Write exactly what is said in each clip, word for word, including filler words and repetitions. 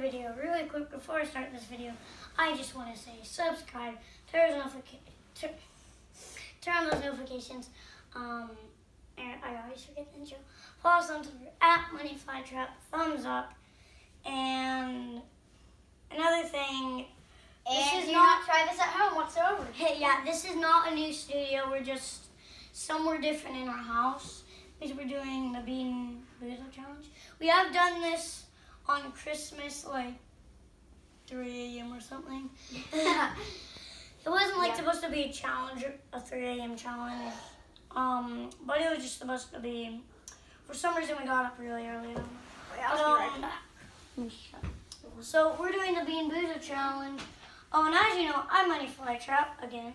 video, really quick before I start this video, I just want to say subscribe, turn those notifications, turn on those notifications. Um, and I always forget the intro. Follow us on Twitter at Money Fly Trap. Thumbs up. And another thing. And this is do not, not try this at home whatsoever. Hey, yeah, this is not a new studio. We're just somewhere different in our house because we're doing the Bean Boozled Challenge. We have done this on Christmas, like three A M or something. It wasn't like yeah. supposed to be a challenge, a three A M challenge, um, but it was just supposed to be. For some reason, we got up really early. Wait, I'll be right Um, back. So we're doing the Bean Boozled Challenge. Oh, and as you know, I'm Money Fly Trap again.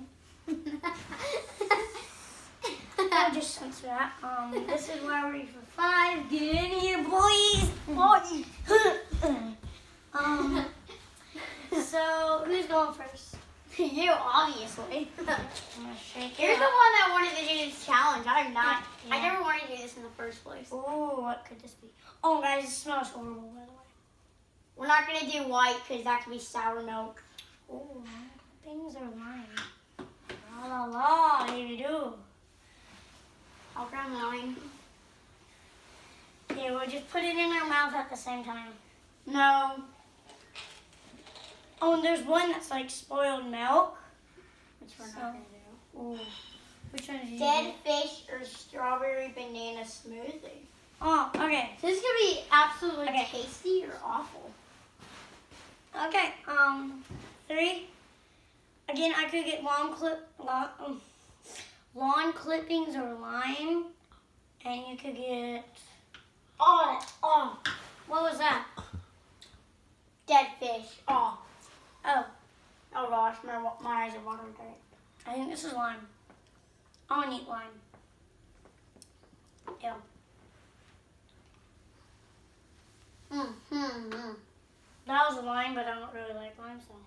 I'll just censor that. Um, this is where we're ready for five. Get in here, boys. Boys. um. So who's going first? You, obviously. I'm gonna shake You're it the up. one that wanted to do this challenge. I'm not. Yeah. I never wanted to do this in the first place. Ooh, what could this be? Oh, guys, it smells horrible, by the way. We're not going to do white because that could be sour milk. Ooh, things are lime. La la la, here we do. I'll grab mine. Okay, we'll just put it in our mouth at the same time. No. Oh, and there's one that's like spoiled milk. Which we're So- not going to do. Ooh, which one did you Dead do? fish or strawberry banana smoothie. Oh, okay. This could be absolutely Okay. tasty or awful. Okay, um, three. Again, I could get lawn clip, lawn, um, lawn clippings or lime, and you could get. Oh, oh. What was that? Dead fish. Oh. Oh, Oh gosh, my, my eyes are watering. I think this is lime. I want to eat lime. Ew. Mm, mm, mm. That was a lime, but I don't really like lime, so.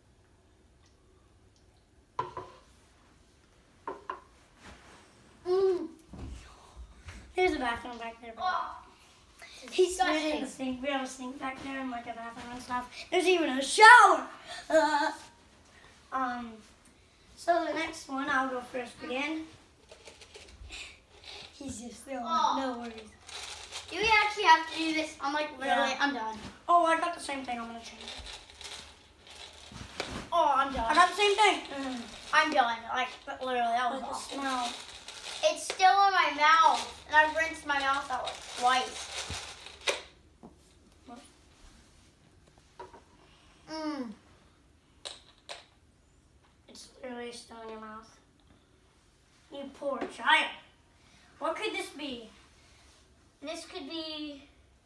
Mm. There's a bathroom back there. Oh. He's Disgusting. in the sink. We have a sink back there and like a bathroom and stuff. There's even a shower. Uh, um. So the next one, I'll go first again. He's just throwing Oh. no worries. Do we actually have to do this? I'm like, literally, Yeah. I'm done. Oh, I got the same thing. I'm gonna change it. Oh, I'm I done. got the same thing. Mm. I'm done. Like, but literally, that was But the awful. smell. It's still in my mouth, and I've rinsed my mouth out like twice. Mmm. It's literally still in your mouth. You poor child. What could this be? This could be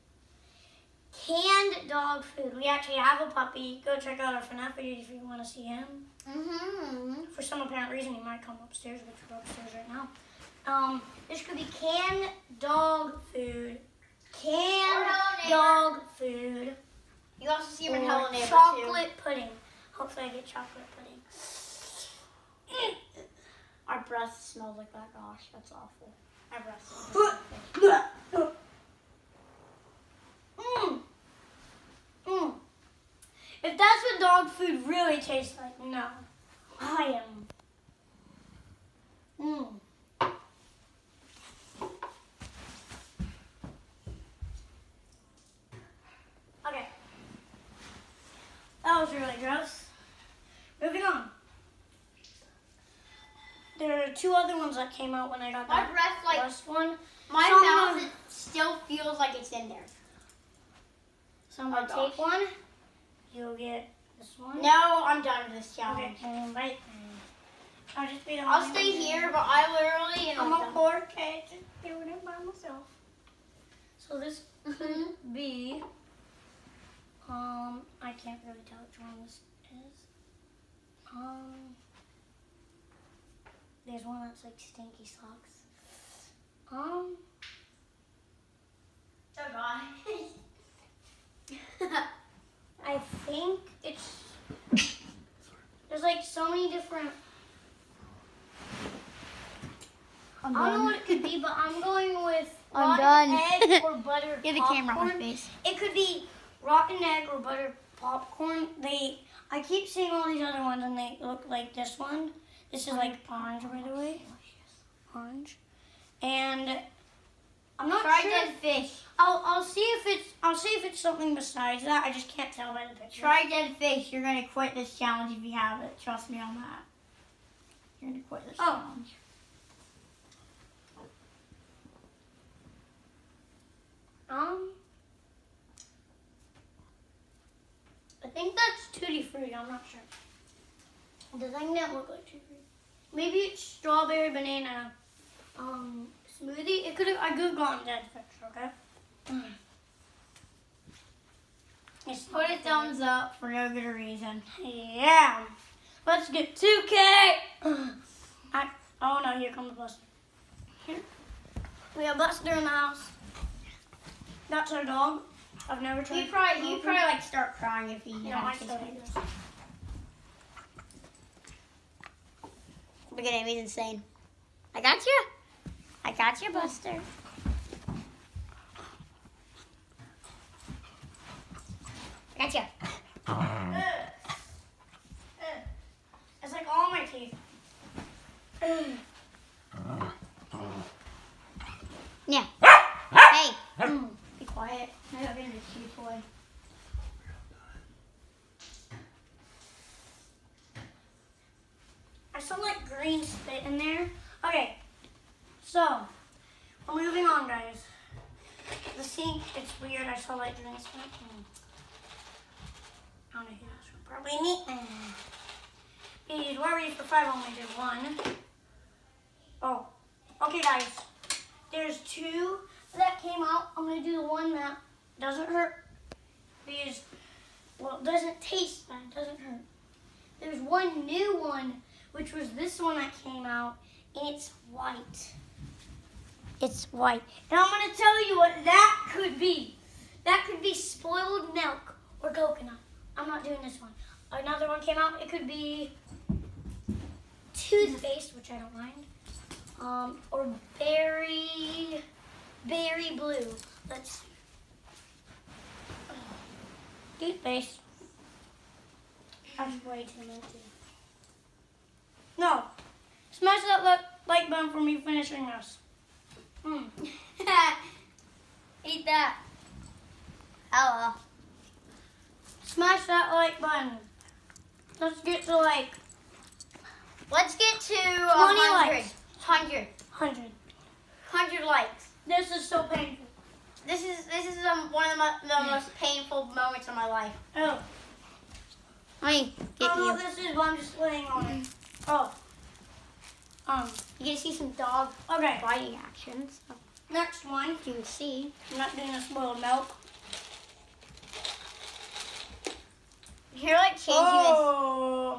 canned dog food. We actually have a puppy. Go check out our FNAF video if you want to see him. Mm-hmm. For some apparent reason, he might come upstairs, which we're upstairs right now. Um, this could be canned dog food. Canned Hello, dog food. You also see him in Or Hello Neighbor chocolate pudding. Hopefully I get chocolate pudding. too. Our breath smells like that. Gosh, that's awful. Our breath smells like that. Mm. Mm. If that's what dog food really tastes like, no. I am. Mm. Okay. That was really gross. Moving on. There are two other ones that came out when I got My that breath, like, first one. my Some mouth of- it still feels like it's in there. So I'm gonna Oh, take one. You'll get this one. No, I'm done with this Okay, challenge. well, right. I'll just be the I'll only stay one here, doing but I literally it. am I'm a done. poor kid just doing it by myself. So this Mhm. could be, um, I can't really tell which one this is. Um, there's one that's like stinky socks. Um, Oh god. I think it's, there's like so many different, I'm I don't know what it could be, but I'm going with I'm rotten done. egg or butter Get the camera on my popcorn. face. It could be rotten egg or butter popcorn. They, I keep seeing all these other ones and they look like this one. This is like orange, by the way. Orange. And I'm not Try sure. dead fish. I'll I'll see if it's I'll see if it's something besides that. I just can't tell by the picture. Try dead fish. You're gonna quit this challenge if you have it. Trust me on that. You're gonna quit this Oh. challenge. Um, I think that's Tutti Frutti. I'm not sure. The thing that look like Tutti Frutti. Maybe it's strawberry banana um smoothie. It could have. I could have gotten dead fish. Okay. Mm. It's Put a thumbs up for no good reason. Yeah. Let's get two K. I, oh no, here comes Buster. Here. We have Buster in the house. That's our dog. I've never tried. He probably he probably like start crying if he Yeah, had I to still say hate this. this. Look at him, he's insane. I got you. I got you, Buster. I got you. It's like all my teeth. Yeah. Hey. Be quiet. I got rid of the cute toy. I saw like green spit in there. Okay, so we're moving on, guys. The sink, it's weird. I saw like green spit. Mm. I don't know who else would probably need. Mm. These worries for five only did one. Oh, okay, guys. There's two that came out. I'm gonna do the one that doesn't hurt. Because, well, it doesn't taste bad. It doesn't hurt. There's one new one, which was this one that came out, and it's white. It's white. And I'm going to tell you what that could be. That could be spoiled milk or coconut. I'm not doing this one. Another one came out. It could be toothpaste, which I don't mind, um, or berry, berry blue. Let's see. Toothpaste. That's way too minty. No. Smash that li- like button for me finishing this. Mm. Eat that. Hello. Smash that like button. Let's get to like Let's get to twenty one hundred. likes. one hundred. one hundred. one hundred likes. This is so painful. This is this is um, one of the, mo- the most painful moments of my life. Oh. Let me I get don't know you. what this is, but I'm just laying on it. Oh. Um. You get to see some dog Okay. biting actions. Next one. You can see. I'm not doing the spoiled milk. You're like changing Oh.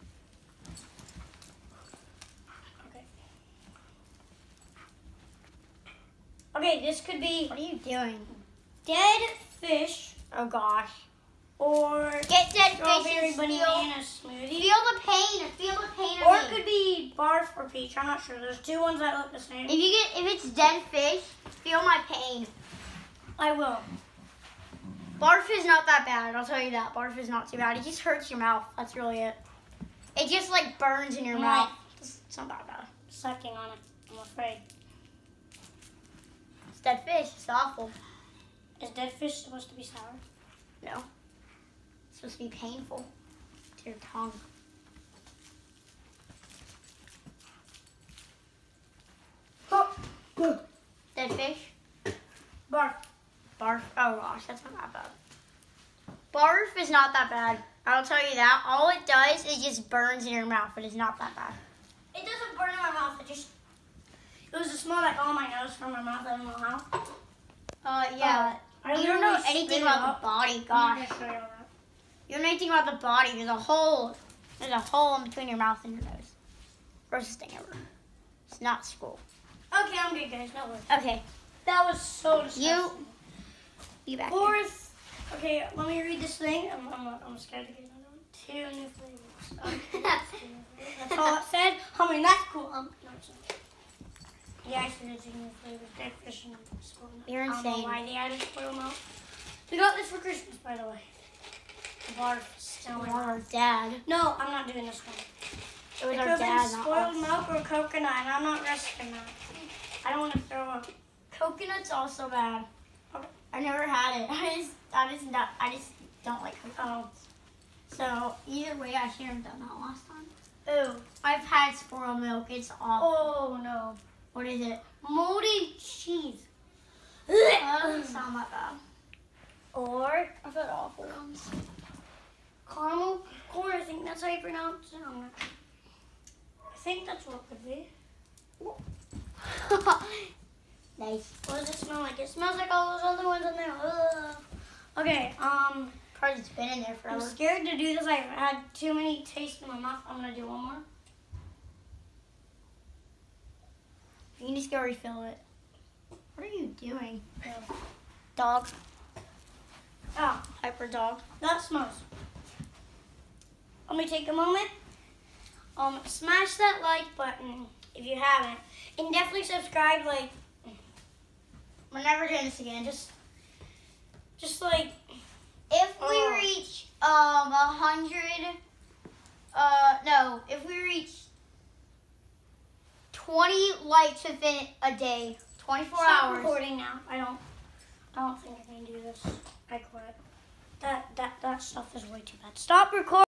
Okay. Okay, this could this. be What are you doing? dead fish Oh gosh. or Get dead strawberry fish and feel, banana smoothie. feel the pain. Feel the pain Or of it me. could be barf or peach. I'm not sure. There's two ones that look the same. If you get if it's dead fish, feel my pain. I will. Barf is not that bad. I'll tell you that. Barf is not too bad. It just hurts your mouth. That's really it. It just like burns in your Right. mouth. It's it's not that bad. Sucking on it, I'm afraid. It's dead fish. It's awful. Is dead fish supposed to be sour? No. It's supposed to be painful to your tongue. Dead fish? Barf. Barf. Oh gosh, that's not that bad. Barf is not that bad. I'll tell you that. All it does is just burns in your mouth. It is not that bad. It doesn't burn in my mouth. It just, it was a smell like on my nose from my mouth. I don't know how. Uh, yeah. I you don't know literally anything spit it about up. the body. I'm Gosh. not gonna show you all that. You don't know anything about the body. There's a hole. There's a hole in between your mouth and your nose. Grossest thing ever. It's not school. Okay, I'm good, guys. No worries. Okay. That was so disgusting. You. You back. here. Fourth. Okay, let me read this thing. I'm, I'm, I'm scared to get another one. Two new flavors. Okay, that's two new flavors. That's all it said. I mean, that's cool. Um, no, it's not. Yeah, I said it's two new flavors. Dead fish and spoiled milk. You're I don't insane. know why they added spoiled milk. We got this for Christmas, by the way. The barf still in Our dad. No, I'm not doing this one. It was It our could have dad, been not spoiled us. milk or coconut, and I'm not risking that. I don't want to throw up. Coconut's also bad. Okay. I never had it. I just, I just, not, I just don't like coconut. Oh. So either way, I shouldn't have done that last time. Ooh. I've had spoiled milk. It's awful. Oh, no. What is it? Moldy cheese. Oh, it's not that bad. Or I've had awful ones. caramel corn, I think that's how you pronounce it. I'm not- I think that's what it could be. Nice. What does it smell like? It smells like all those other ones in there. Ugh. Okay, um, Probably it's been in there I'm forever. scared to do this. I've had too many tastes in my mouth. I'm gonna do one more. You can just go refill it. What are you doing? Yeah. Dog. Oh, Hyper dog. that smells. Let me take a moment. Um, smash that like button if you haven't, and definitely subscribe. Like, We're never doing this again. just, just like, If we Oh. reach um a hundred, uh no, if we reach twenty likes within a day, twenty-four stop hours. recording now. I don't, I don't think I can do this. I quit. That that that stuff is way too bad. Stop recording.